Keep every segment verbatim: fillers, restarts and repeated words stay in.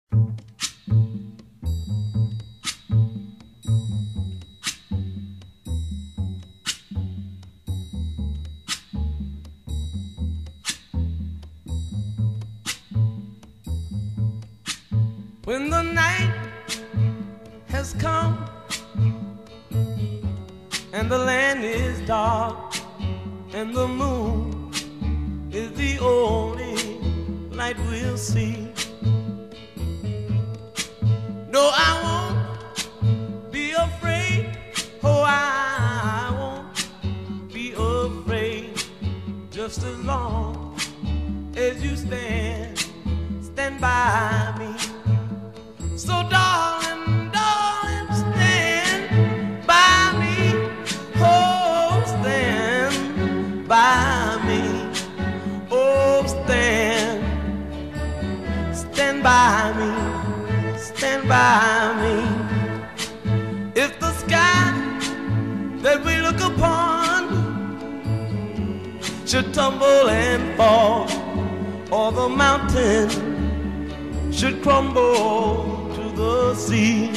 When the night has come and the land is dark and the moon is the only light we'll see, no, I won't be afraid. Oh, I won't be afraid, just as long as you stand, stand by me. So darling, darling, stand by me. Oh, stand by me. Oh, stand, stand by me, stand by me. If the sky that we look upon should tumble and fall, or the mountain should crumble the sea,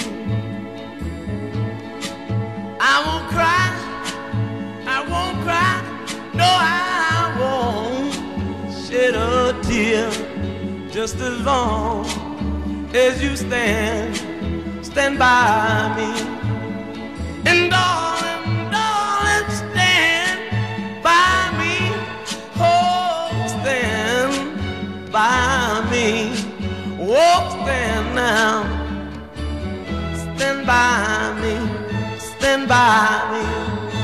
I won't cry, I won't cry, no, I won't shed a tear, just as long as you stand, stand by me. And darling, darling, stand by me, oh, stand by me, oh, stand now. Stand by me, stand by me.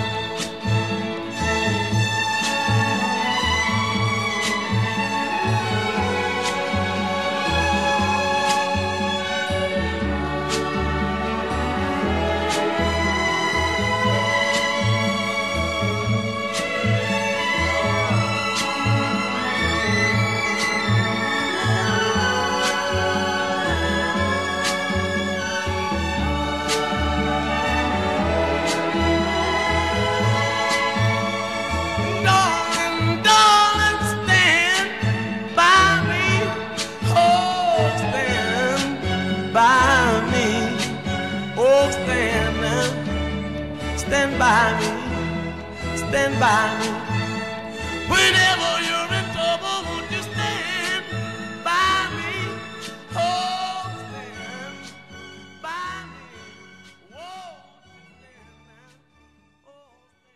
Stand by me, stand by me. Whenever you're in trouble, won't you stand by me? Oh, stand by me. Whoa, stand now. Oh,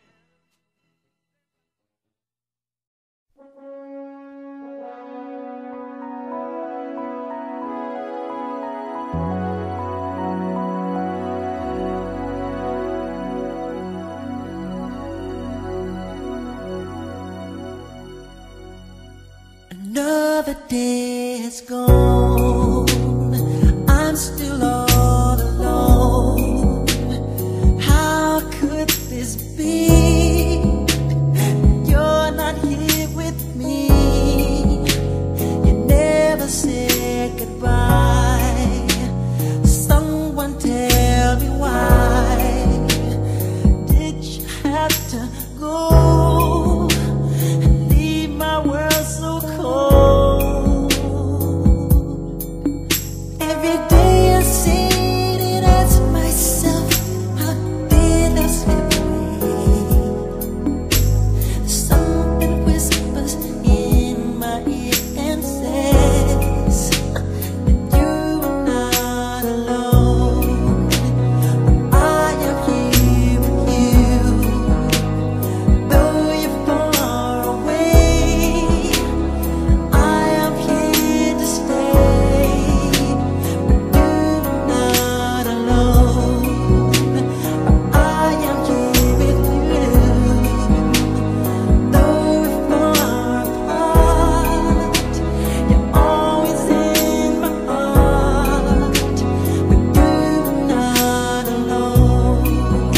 Another day has gone, I'm still all alone. How could this be? You're not here with me. You never said goodbye. Someone tell me why did you have to go and leave my world so cold? Every day I sit and ask myself, how did I slip away? Something whispers in my ear and says that you are not alone. I am here with you, though you're far away. I am here to stay, but you're not alone. I am here with you, though we're far apart. You're always in my heart, but you're not alone.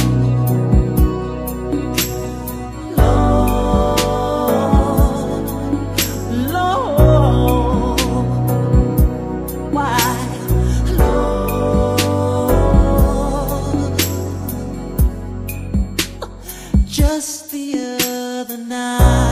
Lord, Lord, why, Lord? Just the other night